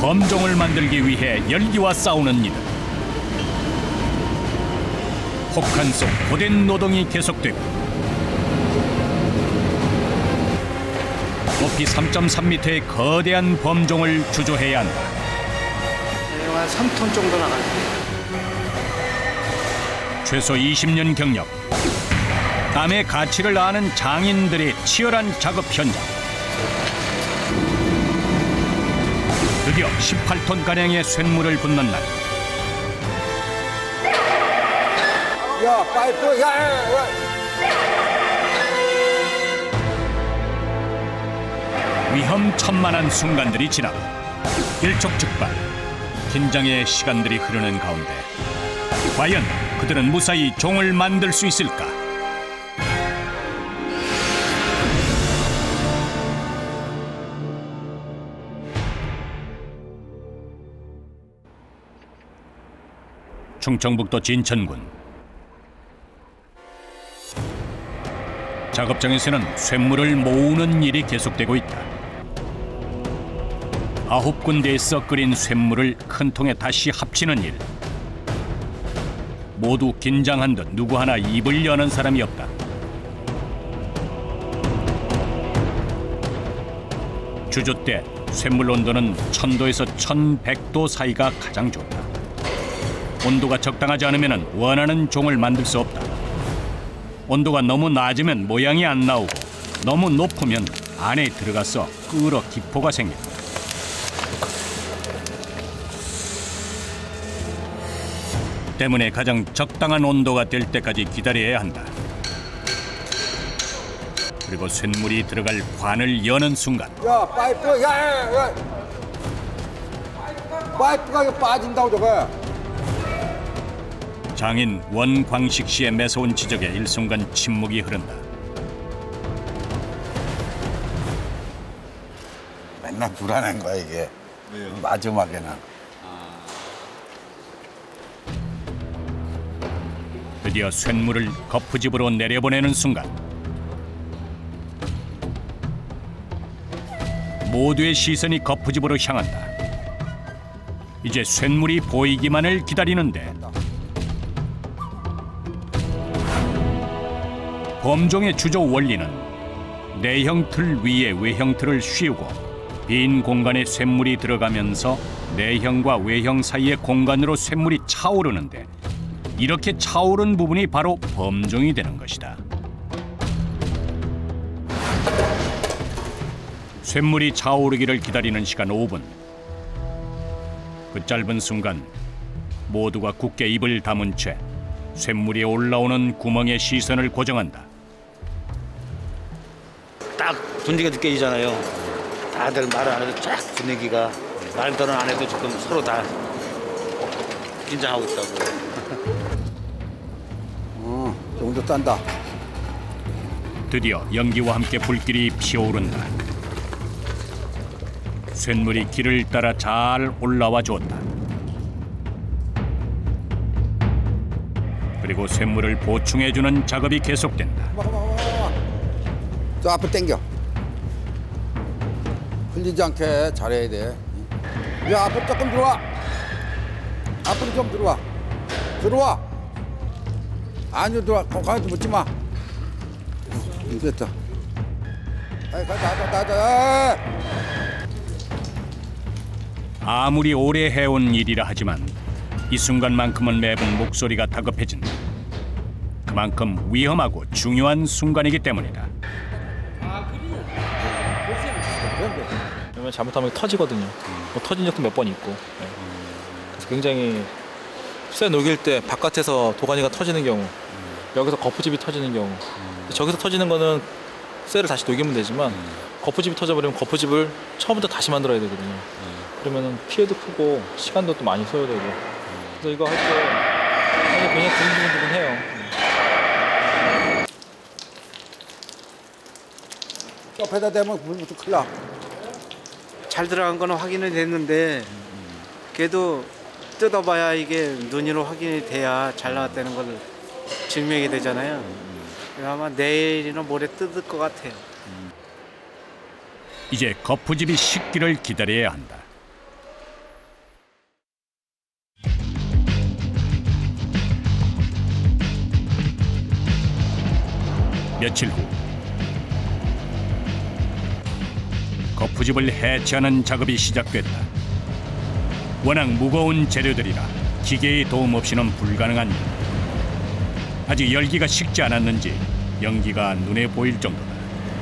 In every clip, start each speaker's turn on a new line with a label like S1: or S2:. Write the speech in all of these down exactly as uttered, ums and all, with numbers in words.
S1: 범종을 만들기 위해 열기와 싸우는 이들. 혹한 속 고된 노동이 계속되고 높이 삼 점 삼 미터의 거대한 범종을 주조해야 한다.
S2: 한 삼 톤 정도 나가요.
S1: 최소 이십 년 경력, 땀의 가치를 아는 장인들의 치열한 작업 현장. 드디어 십팔 톤가량의 쇳물을 붓는 날.
S3: 야, 파이프, 야, 야, 야.
S1: 위험천만한 순간들이 지나고 일촉즉발, 긴장의 시간들이 흐르는 가운데 과연 그들은 무사히 종을 만들 수 있을까? 충청북도 진천군. 작업장에서는 쇳물을 모으는 일이 계속되고 있다. 아홉 군데에서 끓인 쇳물을 큰 통에 다시 합치는 일. 모두 긴장한 듯 누구 하나 입을 여는 사람이 없다. 주조 때 쇳물 온도는 천 도에서 천백 도 사이가 가장 좋다. 온도가 적당하지 않으면 원하는 종을 만들 수 없다. 온도가 너무 낮으면 모양이 안 나오고 너무 높으면 안에 들어가서 끓어 기포가 생긴다. 때문에 가장 적당한 온도가 될 때까지 기다려야 한다. 그리고 쇳물이 들어갈 관을 여는 순간.
S3: 야, 파이프, 야, 야, 야. 파이프가 이거 빠진다고 저거.
S1: 장인 원광식 씨의 매서운 지적에 일순간 침묵이 흐른다.
S3: 맨날 불안한 거야 이게. 왜요? 마지막에는.
S1: 드디어 쇳물을 거푸집으로 내려보내는 순간 모두의 시선이 거푸집으로 향한다. 이제 쇳물이 보이기만을 기다리는데 범종의 주조 원리는 내형 틀 위에 외형 틀을 씌우고 빈 공간에 쇳물이 들어가면서 내형과 외형 사이의 공간으로 쇳물이 차오르는데 이렇게 차오른 부분이 바로 범종이 되는 것이다. 쇳물이 차오르기를 기다리는 시간 오 분. 그 짧은 순간 모두가 굳게 입을 다문 채 쇳물이 올라오는 구멍에 시선을 고정한다.
S2: 딱 분위기가 느껴지잖아요. 다들 말을 안 해도 쫙 분위기가 말들은 안 해도 지금 서로 다 긴장하고 있다고.
S3: 어, 정도 딴다.
S1: 드디어 연기와 함께 불길이 피어오른다. 쇳물이 길을 따라 잘 올라와 주었다. 그리고 쇳물을 보충해주는 작업이 계속된다.
S3: 저 앞으로 당겨. 흘리지 않게 잘해야 돼. 야, 앞으로 조금 들어와. 앞으로 좀 들어와. 들어와. 아니요, 들어와. 거기서 묻지 마. 됐다. 아이, 가자, 가자, 가자.
S1: 아무리 오래 해온 일이라 하지만 이 순간만큼은 매번 목소리가 다급해진다. 그만큼 위험하고 중요한 순간이기 때문이다.
S4: 왜냐면 잘못하면 터지거든요. 뭐 터진 적도 몇 번 있고. 네. 그래서 굉장히 쇠 녹일 때 바깥에서 도가니가 터지는 경우, 여기서 거푸집이 터지는 경우, 저기서 터지는 거는 쇠를 다시 녹이면 되지만 거푸집이 터져버리면 거푸집을 처음부터 다시 만들어야 되거든요. 그러면 피해도 크고 시간도 또 많이 소요되고. 그래서 이거 할 때 굉장히 두근두근두근해요.
S3: 옆에다 대면 물부터 큰일 나.
S2: 잘 들어간 거는 확인이 됐는데 그래도 뜯어봐야 이게 눈으로 확인이 돼야 잘 나왔다는 걸 증명이 되잖아요. 아마 내일이나 모레 뜯을 것 같아요.
S1: 이제 거푸집이 식기를 기다려야 한다. 며칠 후 거푸집을 해체하는 작업이 시작됐다. 워낙 무거운 재료들이라 기계의 도움 없이는 불가능한 일. 아직 열기가 식지 않았는지 연기가 눈에 보일 정도다.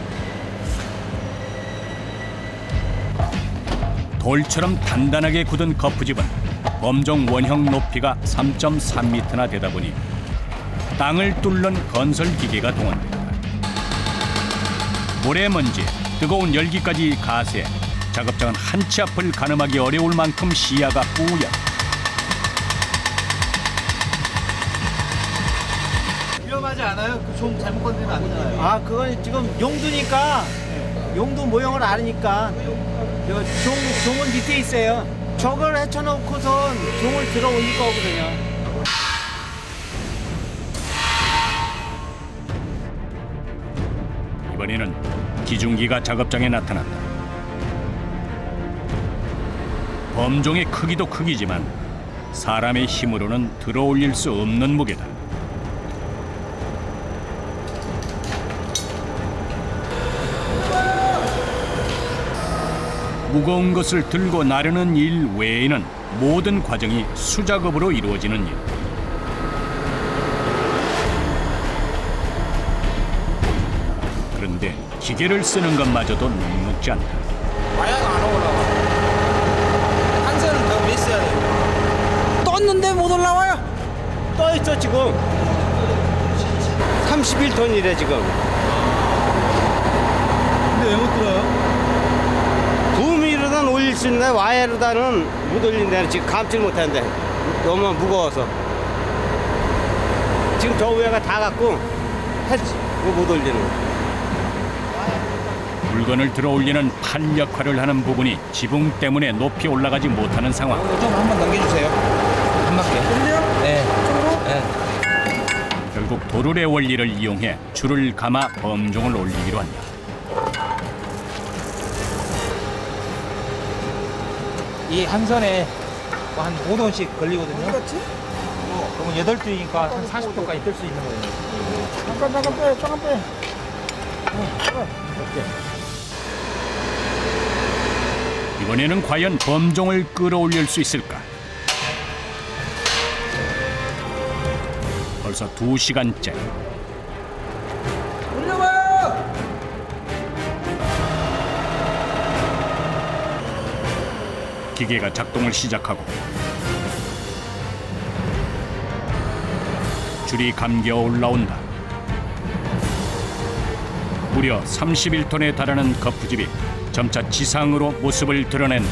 S1: 돌처럼 단단하게 굳은 거푸집은 범종 원형 높이가 삼 점 삼 미터나 되다 보니 땅을 뚫는 건설 기계가 동원된다. 모래먼지, 뜨거운 열기까지 가세, 작업장은 한 치 앞을 가늠하기 어려울 만큼 시야가 뿌옇다.
S5: 위험하지 않아요? 그 종 잘못 건드리면 안 되나요?
S2: 아, 그건 지금 용두니까 용두 모형을 아니까 저 종, 종은 밑에 있어요. 저걸 헤쳐놓고선 종을 들어 올릴 거거든요.
S1: 이번에는 기중기가 작업장에 나타났다. 범종의 크기도 크기지만 사람의 힘으로는 들어 올릴 수 없는 무게다. 무거운 것을 들고 나르는 일 외에는 모든 과정이 수작업으로 이루어지는 일. 그런데 기계를 쓰는 것마저도 녹록지 않다.
S5: 마약 안 올라와. 한 선은 더 있어야 돼. 떴는데 못 올라와요?
S2: 떠 있어 지금. 삼십일 톤이래 지금.
S5: 근데 왜 못 들어요?
S2: 붐이로단 올릴 수 있는데 와이어로다는 못 올린다는 지금 감질 못하는데 너무 무거워서. 지금 저 위에가 다 갖고 못 올리는 거야.
S1: 물건을 들어 올리는 팔 역할을 하는 부분이 지붕 때문에 높이 올라가지 못하는 상황.
S5: 좀 한번 넘겨주세요. 한 바퀴. 네. 네.
S1: 결국 도르래 원리를 이용해 줄을 감아 범종을 올리기로 한다.
S5: 이 한 선에 한 오 톤씩 걸리거든요. 그렇지? 어, 그러면 여덟 톤이니까 한 사십 톤까지 뜰 수 있는 거예요. 잠깐, 잠깐 빼, 잠깐 빼.
S1: 이번에는 과연 범종을 끌어올릴 수 있을까? 벌써 두 시간째.
S5: 올려봐요!
S1: 기계가 작동을 시작하고 줄이 감겨 올라온다. 무려 삼십일 톤에 달하는 거푸집이 점차 지상으로 모습을 드러낸다.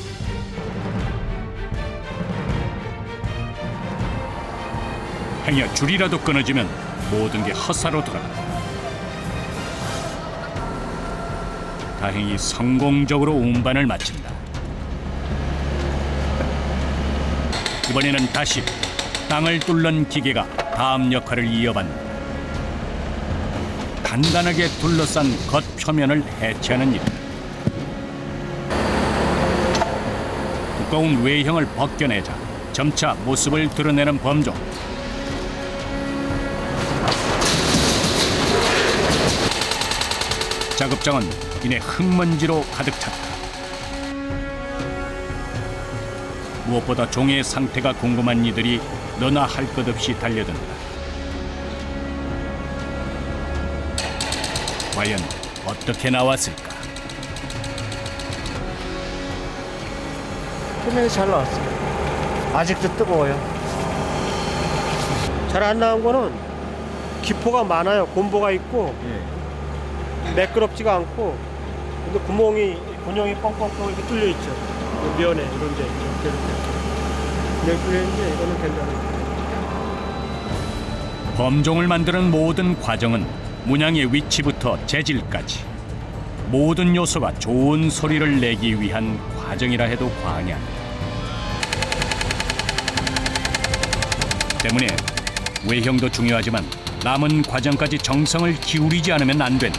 S1: 행여 줄이라도 끊어지면 모든 게 헛사로 돌아간다. 다행히 성공적으로 운반을 마친다. 이번에는 다시 땅을 뚫는 기계가 다음 역할을 이어받는다. 단단하게 둘러싼 겉표면을 해체하는 일이다. 두꺼운 외형을 벗겨내자 점차 모습을 드러내는 범종. 작업장은 이내 흙먼지로 가득 찼다. 무엇보다 종의 상태가 궁금한 이들이 너나 할 것 없이 달려든다. 과연 어떻게 나왔을까?
S2: 표면이 잘 나왔어요. 아직도 뜨거워요. 잘 안 나온 거는 기포가 많아요. 곰보가 있고 매끄럽지가 않고, 근데 구멍이 군형이 뻥뻥뻥 이렇게 뚫려 있죠. 면에 이런 데 이렇게 이렇게 뚫려 있는데 이거는 괜찮아요.
S1: 범종을 만드는 모든 과정은 문양의 위치부터 재질까지 모든 요소가 좋은 소리를 내기 위한 과정이라 해도 과언이 아니다. 때문에 외형도 중요하지만 남은 과정까지 정성을 기울이지 않으면 안 된다.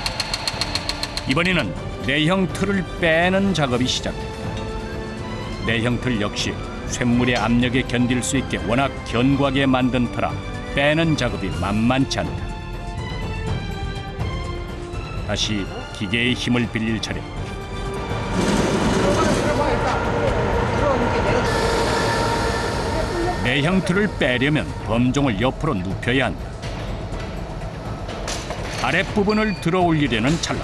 S1: 이번에는 내형 틀을 빼는 작업이 시작된다. 내형 틀 역시 쇳물의 압력에 견딜 수 있게 워낙 견고하게 만든 터라 빼는 작업이 만만치 않다. 다시 기계의 힘을 빌릴 차례. 내형 틀을 빼려면 범종을 옆으로 눕혀야 한다. 아랫부분을 들어 올리려는 찰나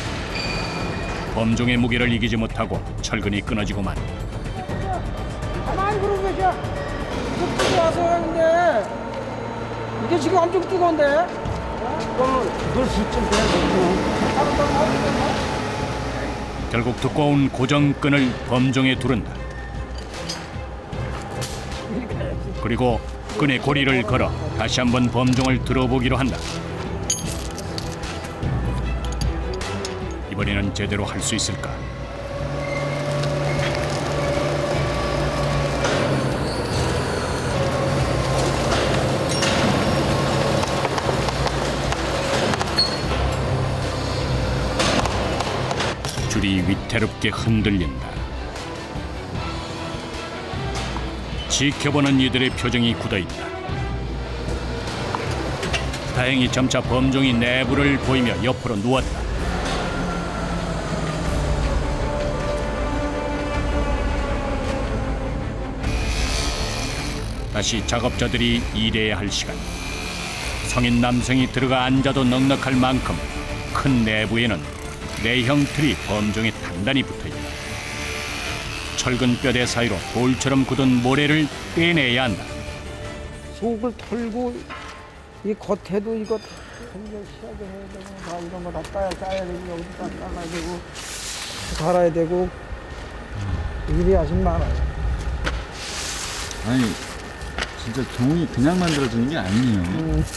S1: 범종의 무게를 이기지 못하고 철근이 끊어지고 만.
S6: 가만히 그러고 계셔. 이거 뜨고 와서 하는데 이게 지금 엄청 뜨거운데. 그러면 널 붓좀 빼야
S1: 결국 두꺼운 고정끈을 범종에 두른다. 그리고 끈에 고리를 걸어 다시 한번 범종을 들어보기로 한다. 이번에는 제대로 할 수 있을까? 줄이 위태롭게 흔들린다. 지켜보는 이들의 표정이 굳어있다. 다행히 점차 범종이 내부를 보이며 옆으로 누웠다. 다시 작업자들이 일해야 할 시간. 성인 남성이 들어가 앉아도 넉넉할 만큼 큰 내부에는 내형 틀이 범종에 단단히 붙어있다. 철근 뼈대 사이로 돌처럼 굳은 모래를 빼내야 한다.
S6: 속을 털고 이 겉에도 이거 시하게 해야 되고 다 이런 거 다 따야 짜야 되고 여기도 다 따야 되고 갈아야 되고 일이 아직 많아요.
S7: 아니 진짜 종이 그냥 만들어지는 게 아니에요.
S6: 음.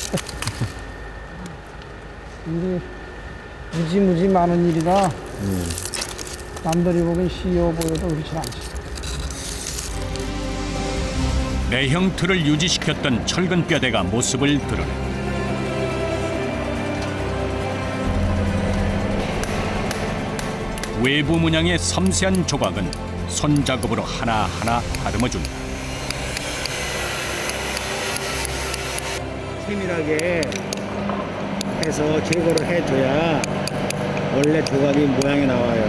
S6: 일이 무지무지 많은 일이라
S7: 네.
S6: 남들이 보기엔 쉬워 보여도 그렇진 않지.
S1: 내형 틀을 유지시켰던 철근 뼈대가 모습을 드러낸다. 외부 문양의 섬세한 조각은 손작업으로 하나하나 다듬어준다.
S8: 세밀하게 해서 제거를 해줘야 원래 조각이 모양이 나와요.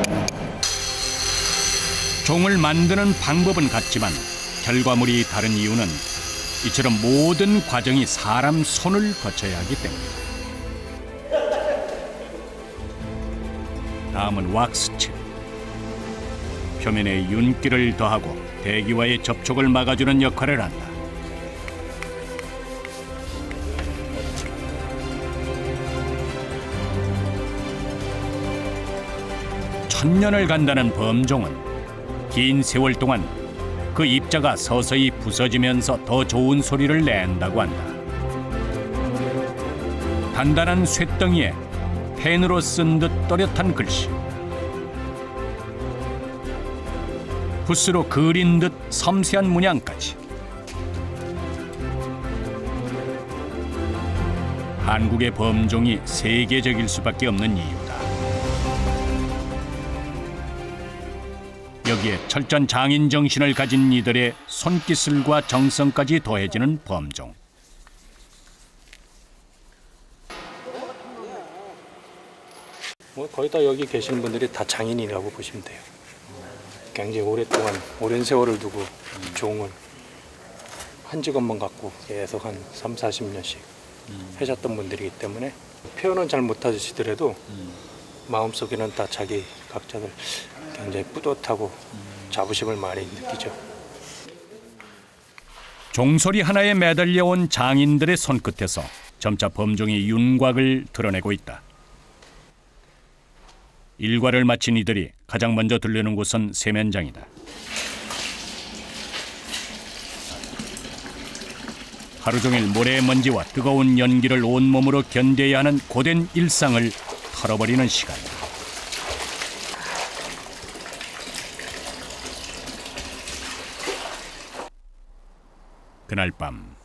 S1: 종을 만드는 방법은 같지만 결과물이 다른 이유는 이처럼 모든 과정이 사람 손을 거쳐야 하기 때문이다. 다음은 왁스칠. 표면에 윤기를 더하고 대기와의 접촉을 막아주는 역할을 한다. 천년을 간다는 범종은 긴 세월 동안 그 입자가 서서히 부서지면서 더 좋은 소리를 낸다고 한다. 단단한 쇳덩이에 펜으로 쓴 듯 또렷한 글씨, 붓으로 그린 듯 섬세한 문양까지. 한국의 범종이 세계적일 수밖에 없는 이유다. 여기에 철저한 장인 정신을 가진 이들의 손기술과 정성까지 더해지는 범종.
S9: 뭐 거의 다 여기 계시는 분들이 다 장인이라고 보시면 돼요. 굉장히 오랫동안 오랜 세월을 두고 종을 한 직업만 갖고 계속 한 삼사십 년씩 하셨던 분들이기 때문에 표현은 잘 못하시더라도 마음속에는 다 자기 각자들 굉장히 뿌듯하고 자부심을 많이 느끼죠.
S1: 종소리 하나에 매달려온 장인들의 손끝에서 점차 범종이 윤곽을 드러내고 있다. 일과를 마친 이들이 가장 먼저 들르는 곳은 세면장이다. 하루 종일 모래먼지와 뜨거운 연기를 온몸으로 견뎌야 하는 고된 일상을 털어버리는 시간이다. 그날 밤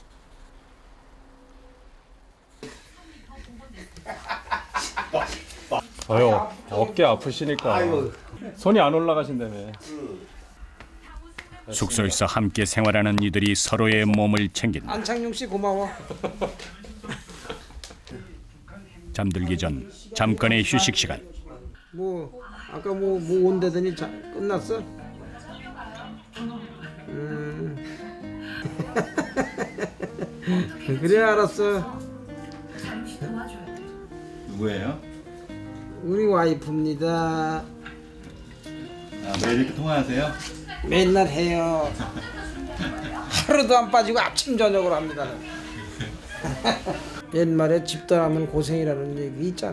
S9: 저요 어깨 아프시니까 손이 안 올라가신다며.
S1: 숙소에서 함께 생활하는 이들이 서로의 몸을 챙긴다.
S6: 안창용 씨 고마워.
S1: 잠들기 전 잠깐의 휴식 시간.
S6: 뭐 아까 뭐 뭐 온다더니 자, 끝났어? 음. 그래 알았어.
S7: 누구예요?
S6: 우리 와이프입니다.
S7: 아, 매일 이렇게 통화하세요?
S6: 맨날 해요. 하루도 안 빠지고 아침 저녁으로 합니다. 옛말에 집 떠나면 고생이라는 얘기 있잖아.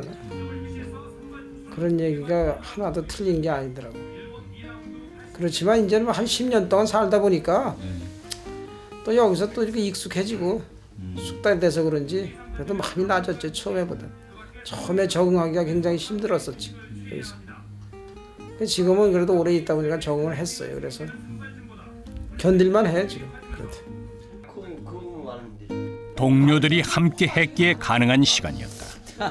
S6: 그런 얘기가 하나도 틀린 게 아니더라고. 그렇지만 이제는 한 십 년 동안 살다 보니까 또 여기서 또 이렇게 익숙해지고 숙달이 돼서 그런지 그래도 많이 나아졌지 처음에보다. 처음에 적응하기가 굉장히 힘들었었지. 여기서. 지금은 그래도 오래 있다 보니까 적응을 했어요. 그래서 견딜만 해 지금. 그래도.
S1: 동료들이 함께 했기에 가능한 시간이었다.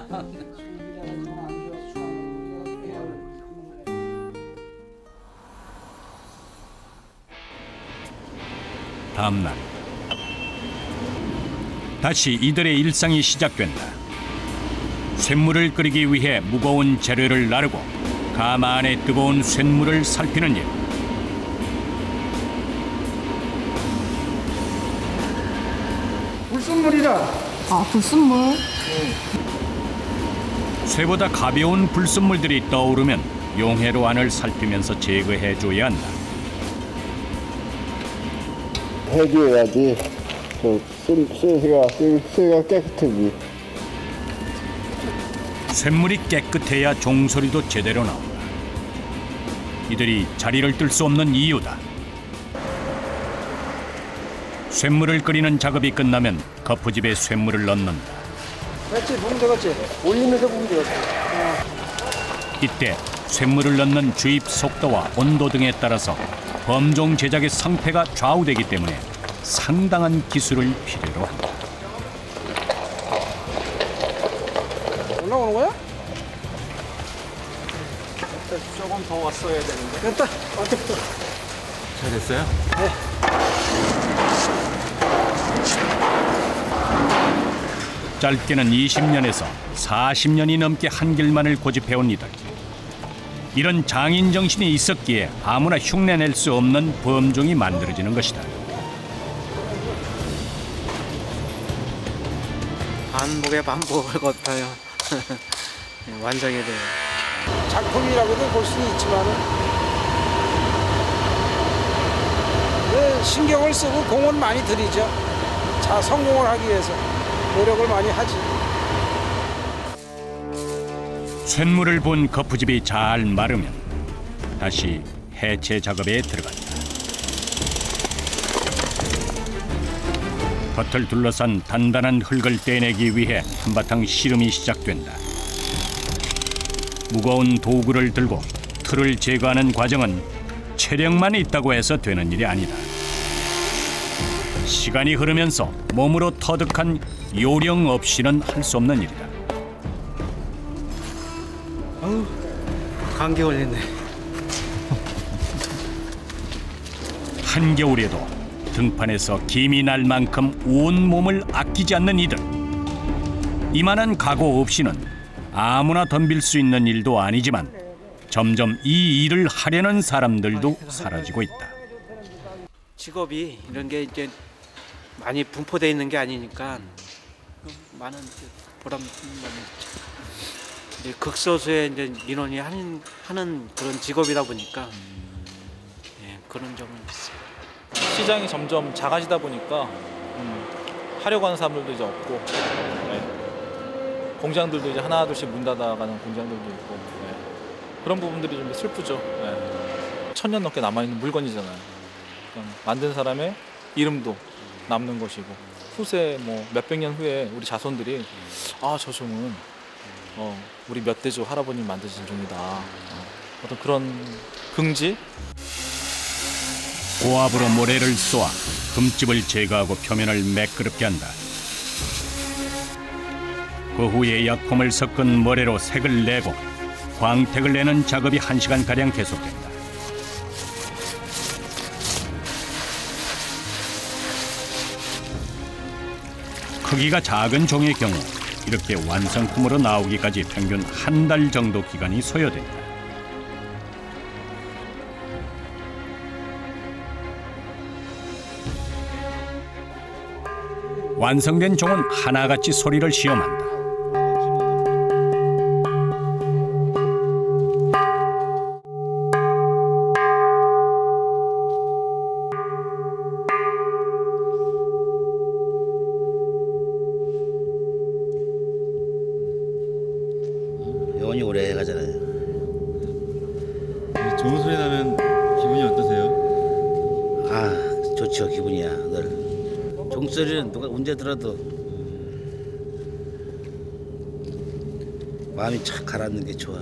S1: 다음 날 다시 이들의 일상이 시작된다. 쇳물을 끓이기 위해 무거운 재료를 나르고 가마 안에 뜨거운 쇳물을 살피는 일.
S6: 불순물이라.
S10: 아, 불순물?
S1: 쇠보다 가벼운 불순물들이 떠오르면 용해로 안을 살피면서 제거해줘야 한다.
S11: 해줘야지 저 쇠가 쇠가 깨끗하지.
S1: 쇳물이 깨끗해야 종소리도 제대로 나온다. 이들이 자리를 뜰 수 없는 이유다. 쇳물을 끓이는 작업이 끝나면 거푸집에 쇳물을 넣는다.
S6: 그렇지, 보면 되겠지. 올리면서 보면 되겠지.
S1: 이때 쇳물을 넣는 주입 속도와 온도 등에 따라서 범종 제작의 성패가 좌우되기 때문에 상당한 기술을 필요로 한다.
S6: 올라오는 거야?
S4: 조금 더 왔어야 되는데.
S6: 됐다.
S7: 잘 됐어요?
S6: 네.
S1: 짧게는 이십 년에서 사십 년이 넘게 한길만을 고집해온 이들. 이런 장인 정신이 있었기에 아무나 흉내낼 수 없는 범종이 만들어지는 것이다.
S2: 반복의 반복을 거쳐요. 완성이 돼요.
S6: 작품이라고도 볼 수는 있지만 신경을 쓰고 공은 많이 들이죠. 자, 성공을 하기 위해서 노력을 많이 하지.
S1: 쇳물을 본 거푸집이 잘 마르면 다시 해체 작업에 들어간다. 겉을 둘러싼 단단한 흙을 떼내기 위해 한바탕 씨름이 시작된다. 무거운 도구를 들고 틀을 제거하는 과정은 체력만 있다고 해서 되는 일이 아니다. 시간이 흐르면서 몸으로 터득한 요령 없이는 할 수 없는 일이다.
S2: 어우, 감기 걸리네.
S1: 한겨울에도 등판에서 김이 날 만큼 온 몸을 아끼지 않는 이들. 이만한 각오 없이는 아무나 덤빌 수 있는 일도 아니지만 점점 이 일을 하려는 사람들도 사라지고 있다.
S2: 직업이 이런 게 이제 많이 분포되어 있는 게 아니니까 많은 보람이 있죠. 극소수의 이제 민원이 하는, 하는 그런 직업이다 보니까 예, 그런 점은 있어요.
S4: 시장이 점점 작아지다 보니까 음, 하려고 하는 사람들도 이제 없고, 네. 공장들도 이제 하나 둘씩 문 닫아가는 공장들도 있고, 네. 그런 부분들이 좀 슬프죠. 네. 천년 넘게 남아있는 물건이잖아요. 그러니까 만든 사람의 이름도 남는 것이고, 후세 뭐 몇백 년 후에 우리 자손들이 아, 저 종은 어, 우리 몇 대조 할아버님 만드신 종이다. 어, 어떤 그런 긍지?
S1: 고압으로 모래를 쏘아 금집을 제거하고 표면을 매끄럽게 한다. 그 후에 약품을 섞은 모래로 색을 내고 광택을 내는 작업이 한 시간가량 계속된다. 크기가 작은 종의 경우 이렇게 완성품으로 나오기까지 평균 한 달 정도 기간이 소요된다. 완성된 종은 하나같이 소리를 시험한다.
S10: 영원히 오래 가잖아요.
S7: 좋은 소리 나면 기분이 어떠세요?
S10: 아, 좋죠. 기분이야. 늘. 종소리는 누가 언제 들어도 마음이 착 가라앉는 게 좋아.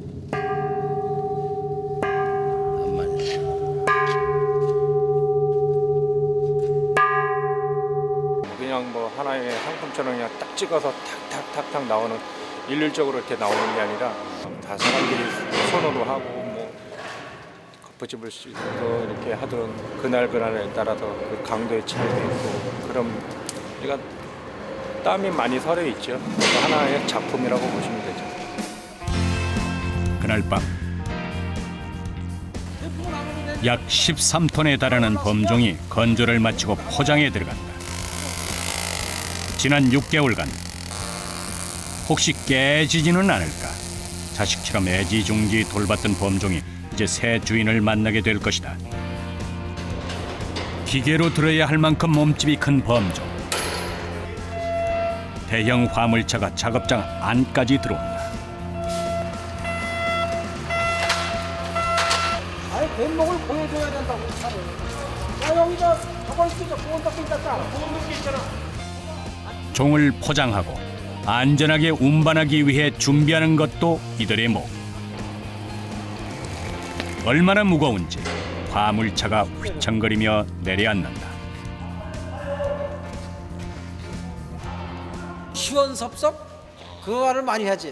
S9: 그냥 뭐 하나의 상품처럼 그냥 딱 찍어서 탁탁탁탁 나오는 일률적으로 이렇게 나오는 게 아니라 다 사람들이 선호도 하고 뭐 거푸집을 또 이렇게 하던 그날 그날에 따라서 그 강도의 차이도 있고 그럼 우리가 땀이 많이 서려 있죠. 하나의 작품이라고 보시면 되죠.
S1: 그날 밤 약 십삼 톤에 달하는 범종이 건조를 마치고 포장에 들어간다. 지난 육 개월간 혹시 깨지지는 않을까? 자식처럼 애지중지 돌봤던 범종이 이제 새 주인을 만나게 될 것이다. 기계로 들어야 할 만큼 몸집이 큰 범종. 대형 화물차가 작업장 안까지 들어온다.
S6: 아니 뱀목을 보여줘야 된다고 차를. 야 여기다 저거 있으니까 보온 덮개 있잖아. 보온 덮개 있잖아.
S1: 종을 포장하고 안전하게 운반하기 위해 준비하는 것도 이들의 목. 얼마나 무거운지 화물차가 휘청거리며 내려앉는다.
S6: 시원섭섭? 그거 말을 많이 하지.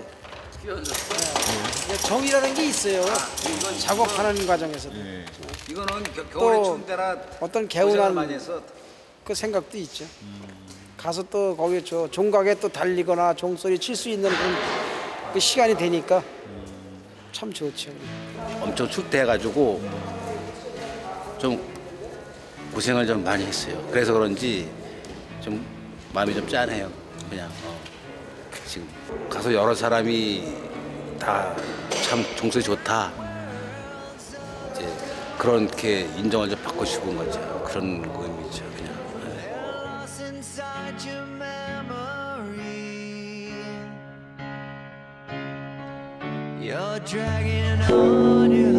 S6: 네. 정이라는 게 있어요. 작업하는 과정에서도.
S10: 네. 이거는
S6: 겨울에 추운 때라 어떤 개운한 그 생각도 있죠.
S10: 음.
S6: 가서 또 거기 저 종각에 또 달리거나 종소리 칠 수 있는 그런 그 시간이 되니까 참 좋죠.
S10: 엄청 춥대 해가지고 좀 고생을 좀 많이 했어요. 그래서 그런지 좀 마음이 좀 짠해요. 그냥 어. 지금 가서 여러 사람이 다 참 종소리 좋다. 이제 그렇게 인정을 좀 받고 싶은 거죠. 그런 의미죠. 그냥.
S12: You're dragging on your